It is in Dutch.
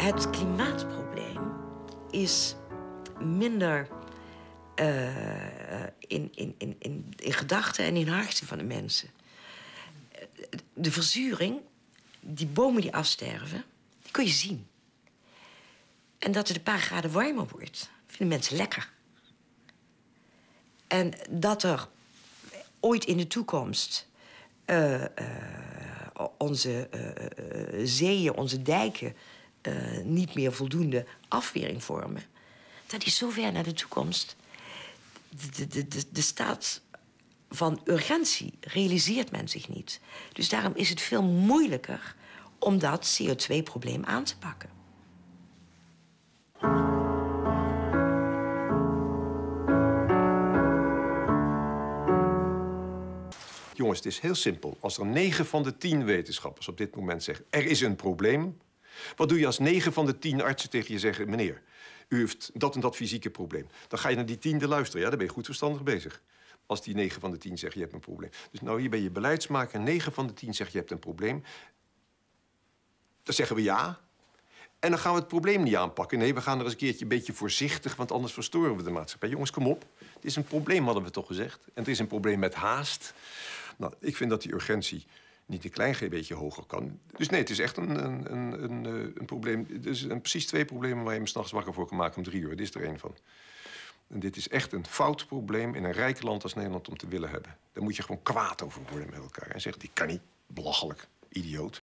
Het klimaatprobleem is minder in gedachten en in harten van de mensen. De verzuring, die bomen die afsterven, die kun je zien. En dat het een paar graden warmer wordt, vinden mensen lekker. En dat er ooit in de toekomst onze zeeën, onze dijken niet meer voldoende afwering vormen. Dat is zo ver naar de toekomst. De staat van urgentie realiseert men zich niet. Dus daarom is het veel moeilijker om dat CO2-probleem aan te pakken. Jongens, het is heel simpel. Als er 9 van de 10 wetenschappers op dit moment zeggen... er is een probleem, wat doe je als 9 van de 10 artsen tegen je zeggen... meneer, u heeft dat en dat fysieke probleem. Dan ga je naar die 10e luisteren. Ja, dan ben je goed verstandig bezig. Als die 9 van de 10 zeggen, je hebt een probleem. Dus nou, hier ben je beleidsmaker. 9 van de 10 zegt, je hebt een probleem. Dan zeggen we ja. En dan gaan we het probleem niet aanpakken. Nee, we gaan er eens een keertje een beetje voorzichtig... want anders verstoren we de maatschappij. Jongens, kom op. Het is een probleem, hadden we toch gezegd. En het is een probleem met haast. Nou, ik vind dat die urgentie niet een klein beetje hoger kan. Dus nee, het is echt een probleem. Er zijn precies 2 problemen waar je me 's nachts wakker voor kan maken om 3 uur. Dit is er 1 van. En dit is echt een fout probleem in een rijk land als Nederland om te willen hebben. Daar moet je gewoon kwaad over worden met elkaar. En zeggen, die kan niet, belachelijk, idioot.